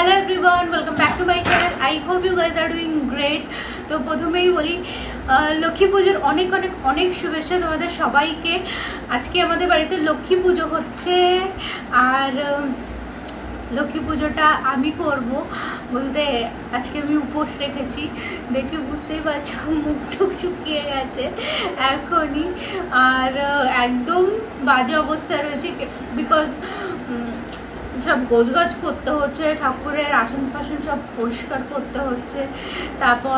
Hello everyone, welcome back to my channel. I hope you guys are doing great. तो प्रथमेই বলি লক্ষ্মী পুজোর অনেক অনেক অনেক শুভেচ্ছা তোমাদের সবাইকে। আজকে আমাদের বাড়িতে লক্ষ্মী পুজো হচ্ছে, আর লক্ষ্মী পুজোটা আমি করব বলতে আজকে আমি উপোস রেখেছি, দেখে বুঝতেই পারছো মুখ টুক শুকিয়ে গেছে এখনই, আর একদম বাজে অবস্থা রয়েছে বিকজ সব গোছগাছ করতে হচ্ছে, ঠাকুরের আসন ফাসন সব পরিষ্কার করতে হচ্ছে, তারপর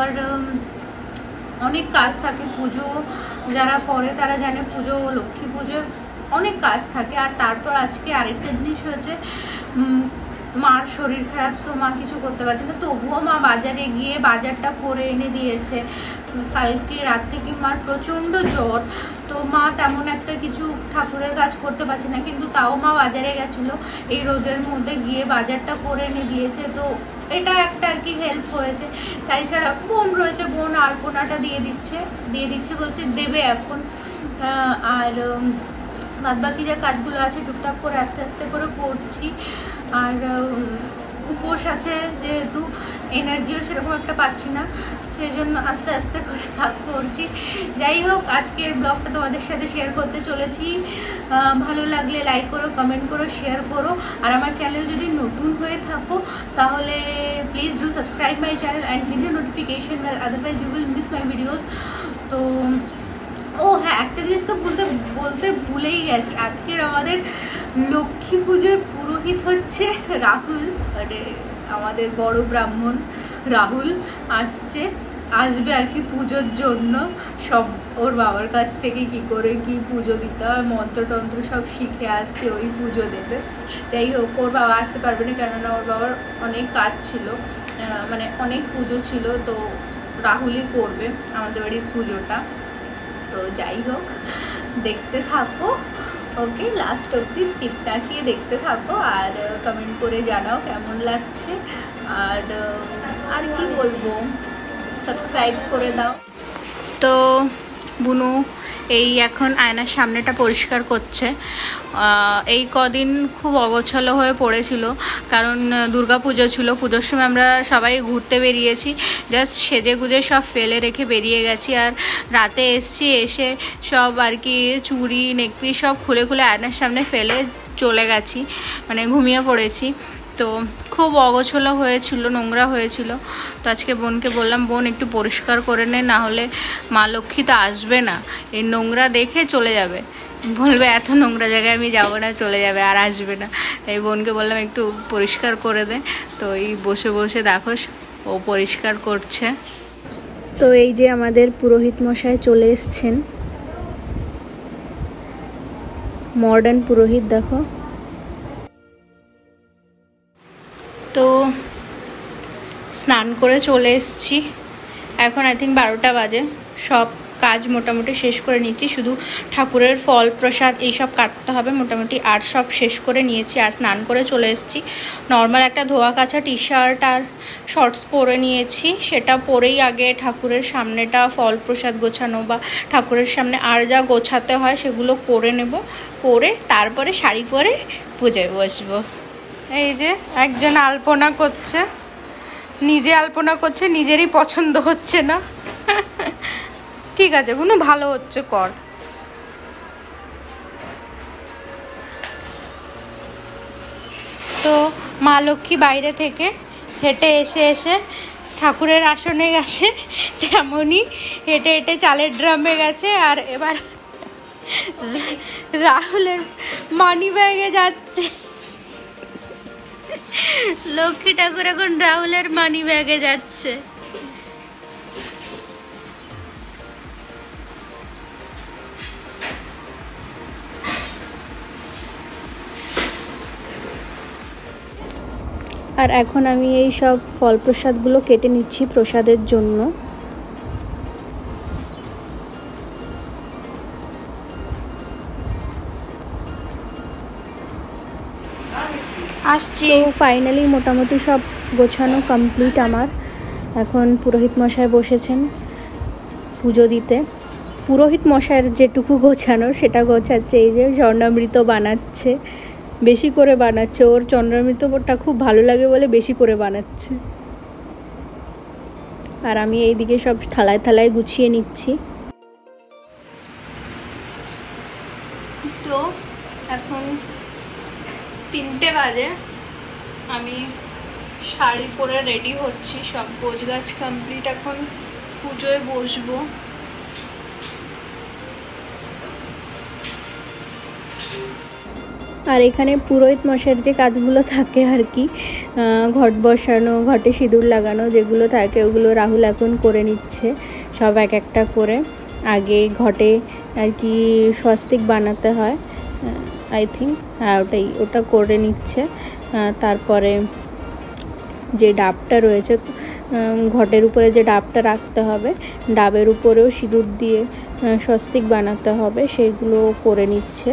অনেক কাজ থাকে। পুজো যারা করে তারা জানে পুজো লক্ষ্মী পুজো অনেক কাজ থাকে। আর তারপর আজকে আরেকটা জিনিস হয়েছে, মার শরীর খারাপ, সো মা কিছু করতে পারছে না, তবুও মা বাজারে গিয়ে বাজারটা করে এনে দিয়েছে। কালকে রাত থেকে মার প্রচণ্ড জ্বর, তো মা তেমন একটা কিছু ঠাকুরের কাজ করতে পারছে না, কিন্তু তাও মা বাজারে গেছিলো এই রোদের মধ্যে, গিয়ে বাজারটা করে এনে দিয়েছে। তো এটা একটা আর কি হেল্প হয়েছে। তাই ছাড়া বোন রয়েছে, বোন আলপনাটা দিয়ে দিচ্ছে বলছে দেবে এখন। আর বাদ বাকি যে কাজগুলো আছে টুকটাক করে আস্তে আস্তে করে করছি। আর উপোস আছে যেহেতু, এনার্জিও সেরকম একটা পাচ্ছি না, সেই জন্য আস্তে আস্তে করে কাজ করছি। যাই হোক, আজকের ব্লগটা তোমাদের সাথে শেয়ার করতে চলেছি। ভালো লাগলে লাইক করো, কমেন্ট করো, শেয়ার করো। আর আমার চ্যানেল যদি নতুন হয়ে থাকো তাহলে please do subscribe my channel and hit the notification bell, otherwise you will miss my videos. তো ও হ্যাঁ, একটা জিনিস তো বলতে ভুলেই গেছি, আজকের আমাদের লক্ষ্মী পুজোর পুরোহিত হচ্ছে রাহুল, মানে আমাদের বড় ব্রাহ্মণ রাহুল আসবে আর কি পুজোর জন্য। সব ওর বাবার কাছ থেকে কি করে কি পুজো দিতে হয়, মন্ত্রতন্ত্র সব শিখে আসছে, ওই পুজো দেবে। যাই হোক, ওর বাবা আসতে পারবে না, কেননা ওর বাবার অনেক কাজ ছিল, মানে অনেক পুজো ছিল, তো রাহুলই করবে আমাদের বাড়ির পুজোটা। তো যাই হোক, দেখতে থাকো, ওকে, লাস্ট অবধি স্কিপটা গিয়ে দেখতে থাকো, আর কমেন্ট করে জানাও কেমন লাগছে। আর কি বলবো, সাবস্ক্রাইব করে দাও। তো বুনু এই এখন আয়নার সামনেটা পরিষ্কার করছে। এই কদিন খুব অগোছালো হয়ে পড়েছিল, কারণ দুর্গা পুজো ছিল, পুজোর সময় আমরা সবাই ঘুরতে বেরিয়েছি, জাস্ট সেজে গুজে সব ফেলে রেখে বেরিয়ে গেছি। আর রাতে এসে সব আর কি চুড়ি নেকপি সব খুলে আয়নার সামনে ফেলে চলে গেছি, মানে ঘুমিয়ে পড়েছি। তো খুব অগোছালো হয়েছিল, নোংরা হয়েছিল। তো আজকে বোনকে বললাম, বোন একটু পরিষ্কার করে নে, না হলে মা লক্ষ্মী তো আসবে না, এই নোংরা দেখে চলে যাবে, বলবে এত নোংরা জায়গায় আমি যাবো না, চলে যাবে আর আসবে না। তাই বোনকে বললাম একটু পরিষ্কার করে দে। তো এই বসে বসে দেখো ও পরিষ্কার করছে। তো এই যে আমাদের পুরোহিত মশাই চলে এসছেন, মডার্ন পুরোহিত দেখো। তো স্নান করে চলে এসেছি, এখন আই থিঙ্ক 12টা বাজে। সব কাজ মোটামুটি শেষ করে নিচ্ছি, শুধু ঠাকুরের ফল প্রসাদ এইসব কাটতে হবে মোটামুটি, আর সব শেষ করে নিয়েছি। আর স্নান করে চলে এসেছি, নর্মাল একটা ধোয়া কাচা টি শার্ট আর শর্টস পরে নিয়েছি, সেটা পরেই আগে ঠাকুরের সামনেটা ফল প্রসাদ গোছানো বা ঠাকুরের সামনে আর যা গোছাতে হয় সেগুলো করে নেব, করে তারপরে শাড়ি পরে পুজোয় বসবো। এই যে একজন আলপনা করছে, নিজে আলপনা করছে, নিজেরই পছন্দ হচ্ছে না। ঠিক আছে বুনু, ভালো হচ্ছে, কর। তো মা লক্ষ্মী বাইরে থেকে হেঁটে এসে ঠাকুরের আসনে গেছে, তেমনই হেঁটে হেঁটে চালের ড্রামে গেছে। আর এবার রাহুলের মানি ব্যাগে যাচ্ছে, লক্ষ্মী ঠাকুর এখন রাহুলের মানি ব্যাগে যাচ্ছে। আর এখন আমি এই সব ফল প্রসাদগুলো কেটে নিচ্ছি প্রসাদের জন্য। আসছি, ফাইনালি মোটামুটি সব গোছানো কমপ্লিট আমার। এখন পুরোহিত মশাই বসেছেন পুজো দিতে। পুরোহিত মশাইয়ের যেটুকু গোছানো সেটা গোছাচ্ছে, এই যে স্বর্ণামৃত বানাচ্ছে, বেশি করে বানাচ্ছে, ওর চন্দ্রামৃতটা খুব ভালো লাগে বলে বেশি করে বানাচ্ছে। আর আমি এইদিকে সব থালায় থালায় গুছিয়ে নিচ্ছি। তো এখন 3টে বাজে, আমি শাড়ি পরে রেডি হচ্ছি, সব গোছগাছ কমপ্লিট, এখন পুজোয় বসবো। আর এখানে পুরোহিত মশাইয়ের যে কাজগুলো থাকে আর কি, ঘট বসানো, ঘটে সিঁদুর লাগানো যেগুলো থাকে ওগুলো রাহুল এখন করে নিচ্ছে সব এক একটা করে। আগে ঘটে আর কি স্বস্তিক বানাতে হয় আই থিঙ্ক, হ্যাঁ ওটা করে নিচ্ছে। তারপরে যে ডাবটা রয়েছে ঘটের উপরে, যে ডাবটা রাখতে হবে, ডাবের উপরেও সিঁদুর দিয়ে স্বস্তিক বানাতে হবে, সেগুলো করে নিচ্ছে।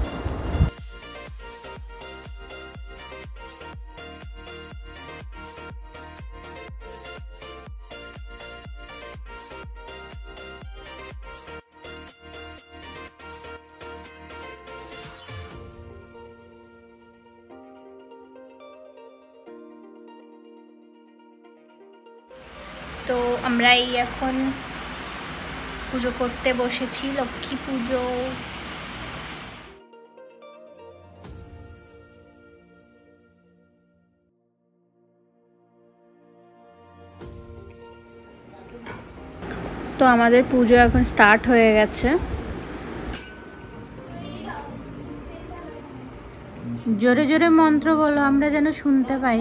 তো আমরাই এখন পুজো করতে বসেছি, লক্ষ্মী পুজো। তো আমাদের পুজো এখন স্টার্ট হয়ে গেছে। জোরে জোরে মন্ত্র বলো, আমরা যেন শুনতে পাই।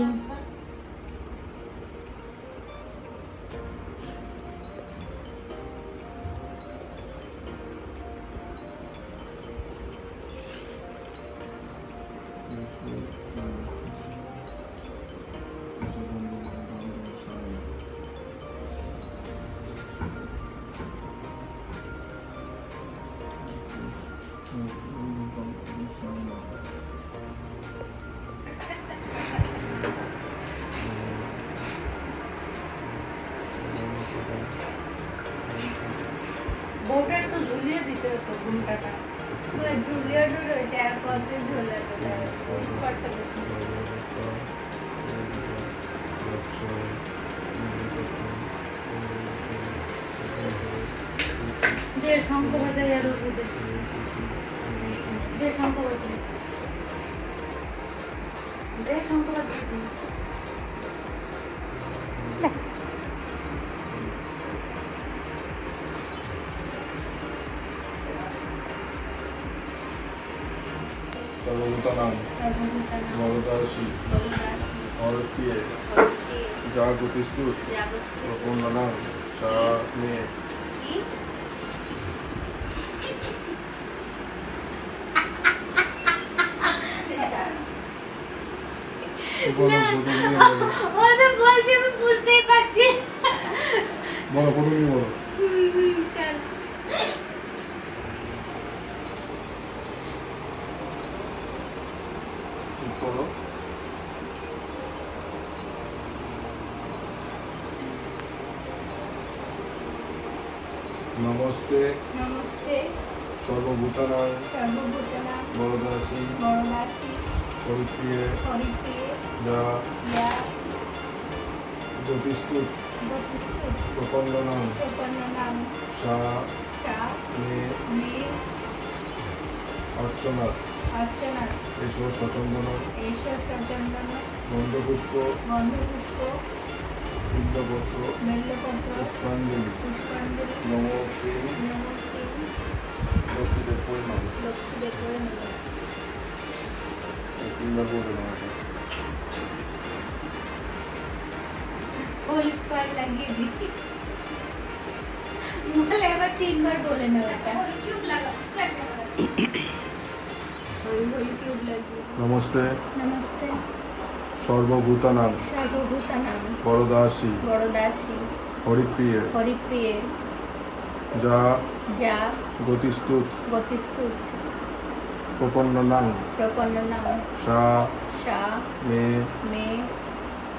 বউটার তো ঝুলিয়ে দিতে হতো ঘুমটাটা, ঝুলিয়ে রয়েছে আর কত ঝোলা দে শঙ্খ বাজাই আর দে শঙ্খ বাজাই, দে শঙ্খ বাজাই। सर्वभूतानां वरदासि औरप्रिये जागतिस्तु प्रपूर्णनां सा मे বুঝতেই পারছি। বলো প্রথমে বলো। চল नमस्ते नमस्ते सर्वभूतानां वरदासि परिप्रिये या गतिस्तु प्रपन्नानां सा मे अर्चनात् एषो सचन्दन गन्धपुष्प बिल्वपत्र पुष्पाञ्जलि नमो श्री लक्ष्मीदेवोय नमः। होल स्क्वायर लगी दी बोले अब 3 बार बोले ना बेटा क्यूब लगा होल क्यूब लगी। नमस्ते नमस्ते सर्वभूतानां वरदासि हरिप्रिये जा जा गतिस्तुत प्रपन्नानां सा मे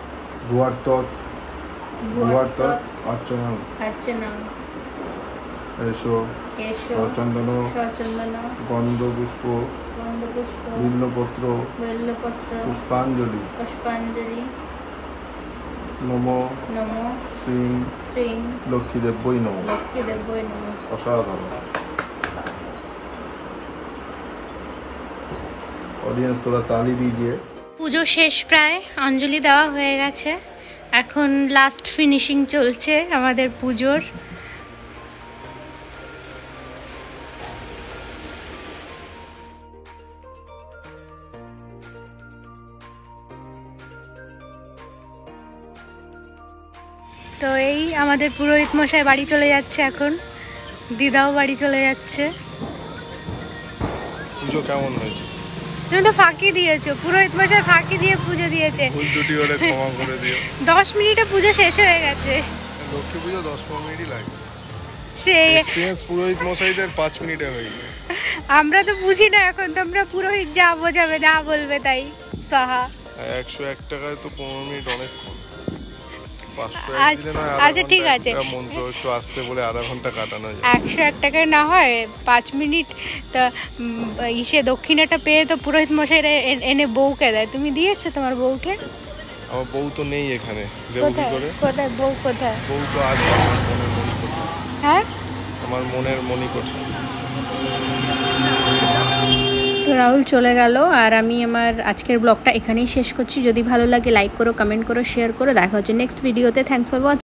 भुवार्तत् अर्चनां এসো এসো সচন্দন সচন্দন গন্ধপুষ্প গন্ধপুষ্প বিল্লপত্র বেল্লপত্র পুষ্পাঞ্জলি পুষ্পাঞ্জলি নমো নমো শ্রীং শ্রীং লক্ষ্মীদেব্যই নমঃ। লক্ষ্মীদেব্যই নমঃ। অসাধারণ। অডিয়েন্স তোরা তালি দিজিয়ে। পুজো শেষ, প্রায় অঞ্জলি দেওয়া হয়ে গেছে, এখন লাস্ট ফিনিশিং চলছে আমাদের পুজোর। তো এই আমাদের পুরোহিত মশাই বাড়ি চলে যাচ্ছে এখন, দিদাও বাড়ি চলে যাচ্ছে। পুজো কেমন হয়েছে? তুমি তো ফাঁকি দিয়েছো, পুরোহিত মশাই ফাঁকি দিয়ে পুজো দিয়েছে। ভুল ত্রুটি হলে ক্ষমা করে দিও। 10 মিনিটে পুজো শেষ হয়ে গেছে। লক্ষ্মী পুজো 10-15 মিনিটই লাগে, সেই এক্সপেরিয়েন্স পুরোহিত মশাইদের 5 মিনিটে হয়ে যায়। আমরা তো বুঝি না এখন, তোমরা পুরোহিত যা বোঝাবে যা বলবে তাই সাহা। 101 টাকায় তো 15 মিনিট অনেক কম। 501 আচ্ছা, দিলে নয় আচ্ছা, ঠিক আছে। মন্ত্র একটু আসতে বলে আধা ঘন্টা কাটানো যায়। 101 টাকায় না হয় 5 মিনিট। তা ইসে দক্ষিণাটা পেয়ে তো পুরোহিত মশাইরা এনে বউকে দেয়। তুমি দিয়েছো তোমার বউকে? আমার বউ তো নেই এখানে, দেবো কি কোথায় করে? কোথায় বউ কোথায়? বউ তো আছে আমার মনের মণিকোঠা। হ্যাঁ, আমার মনের মণিকোঠা। তো রাহুল চলে গেল, আর আমি আমার আজকের ব্লগটা এখানেই শেষ করছি। যদি ভালো লাগে লাইক করো, কমেন্ট করো, শেয়ার করো। দেখা হচ্ছে নেক্সট ভিডিওতে। Thanks for watching.